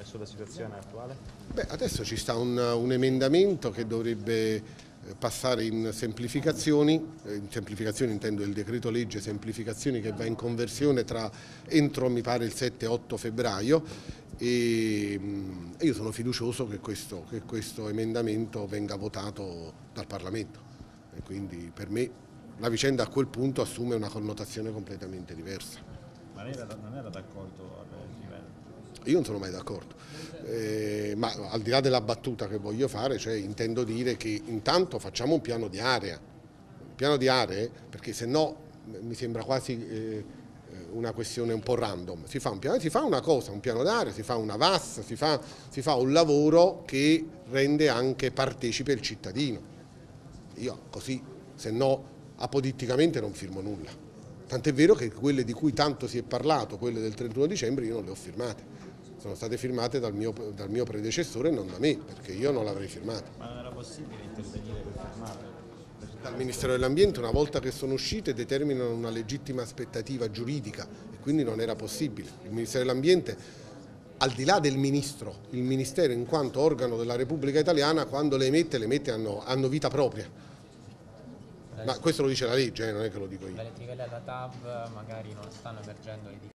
e sulla situazione attuale? Beh, adesso ci sta un emendamento che dovrebbe passare in semplificazioni intendo il decreto legge semplificazioni che va in conversione entro mi pare il 7-8 febbraio e io sono fiducioso che questo emendamento venga votato dal Parlamento e quindi per me la vicenda a quel punto assume una connotazione completamente diversa. Ma lei non era d'accordo al livello? Io non sono mai d'accordo, ma al di là della battuta che voglio fare, cioè, intendo dire che intanto facciamo un piano di area, perché se no mi sembra quasi una questione un po' random. Si fa una cosa, un piano d'area, si fa una VAS, si fa un lavoro che rende anche partecipe il cittadino. Io così, se no, apoditticamente non firmo nulla. Tant'è vero che quelle di cui tanto si è parlato, quelle del 31 dicembre, io non le ho firmate. Sono state firmate dal mio predecessore e non da me, perché io non l'avrei firmata. Ma non era possibile intervenire per fermarle? Dal Ministero dell'Ambiente, una volta che sono uscite, determinano una legittima aspettativa giuridica e quindi non era possibile. Il Ministero dell'Ambiente, al di là del Ministro, il Ministero in quanto organo della Repubblica Italiana, quando le emette hanno vita propria. Ma questo lo dice la legge, non è che lo dico io. Dalle trivelle alla TAV magari non stanno emergendo le